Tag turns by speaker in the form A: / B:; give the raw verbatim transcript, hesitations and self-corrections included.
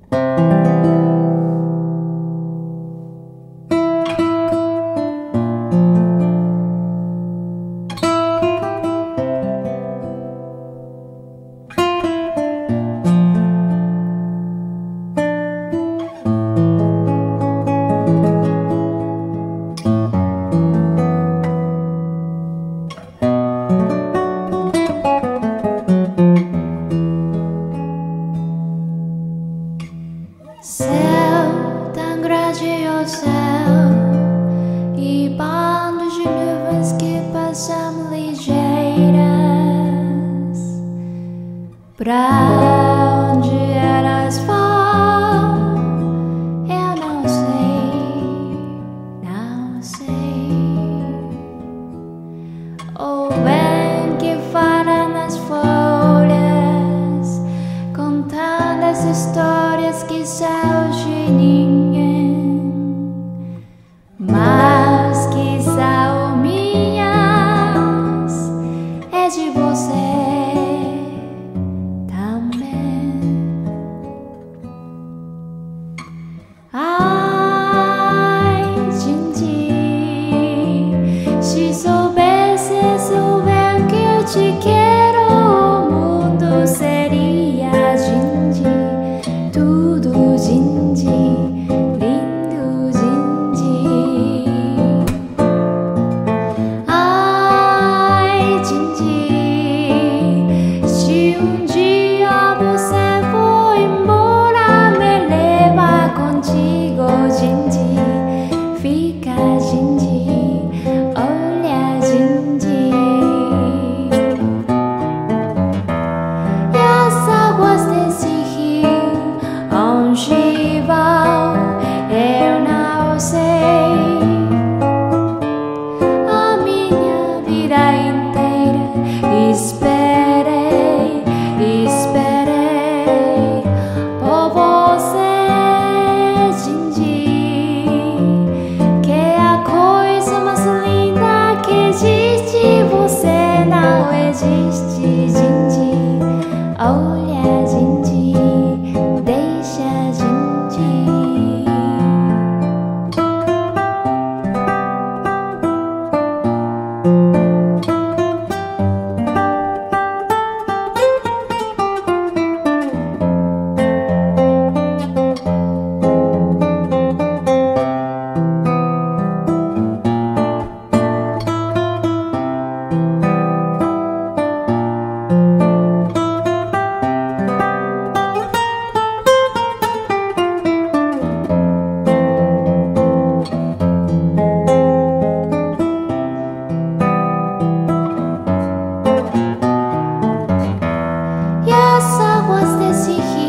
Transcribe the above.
A: Pra onde elas vão, eu não sei, não sei. O vento que fala nas folhas, contando as histórias que são de ninguém, mas que são minhas, é de você. Te quero, o mundo seria Dindi, tudo Dindi, lindo Dindi. Ai, Dindi, se um dia você for embora, me leva contigo, Dindi, fica Dindi, olha Dindi. Onde vão, eu não sei. A minha vida inteira esperei, esperei por você, Dindi, que é a coisa mais linda que existe. Você não existe, Dindi, olha Dindi, deixa Dindi. E as águas desse rio